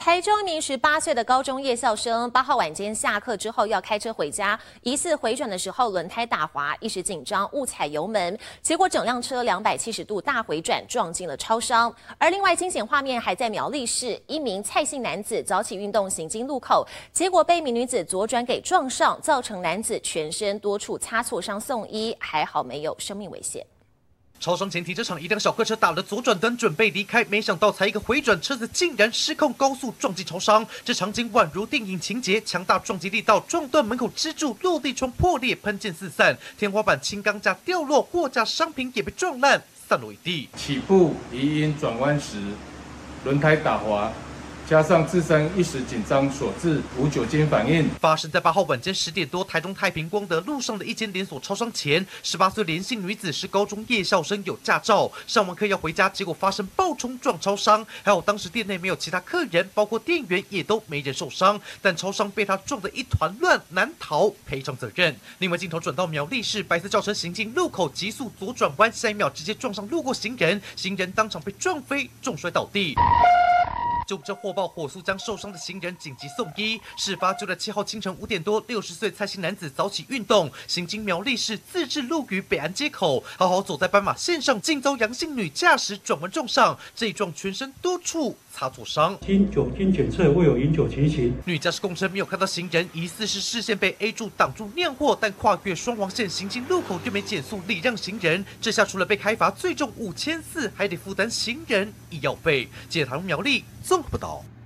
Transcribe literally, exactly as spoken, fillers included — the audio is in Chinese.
台中一名十八岁的高中夜校生，八号晚间下课之后要开车回家，疑似回转的时候轮胎打滑，一时紧张误踩油门，结果整辆车两百七十度大回转，撞进了超商。而另外惊险画面还在苗栗市，一名蔡姓男子早起运动行经路口，结果被一名女子左转给撞上，造成男子全身多处擦挫伤送医，还好没有生命危险。 超商前停车场，一辆小客车打了左转灯，准备离开，没想到才一个回转，车子竟然失控高速撞进超商。这场景宛如电影情节，强大撞击力道撞断门口支柱，落地窗破裂，喷溅四散，天花板轻钢架掉落，货架商品也被撞烂，散落一地。 起步疑因转弯时轮胎打滑。 加上自身一时紧张所致，无酒精反应。 发生在八号晚间十点多，台中太平光德路上的一间连锁超商前，十八岁连姓女子是高中夜校生，有驾照，上完课要回家，结果发生爆冲撞超商。还好当时店内没有其他客人，包括店员也都没人受伤，但超商被他撞得一团乱，难逃赔偿责任。另外镜头转到苗栗市，白色轿车行进路口，急速左转弯，下一秒直接撞上路过行人，行人当场被撞飞，重摔倒地。 救护车获报，火速将受伤的行人紧急送医。事发就在七号清晨五点多，六十岁蔡姓男子早起运动，行经苗栗市自治路与北安街口，好好走在斑马线上，竟遭杨姓女驾驶转弯撞上，这一撞全身多处擦挫伤。 经酒精检测未有饮酒情形。 女驾驶供称没有看到行人，疑似是视线被 A 柱挡住酿祸，但跨越双黄线行经路口就没减速礼让行人，这下除了被开罚最重五千四，还得负担行人医药费。记者台中苗栗综合报道。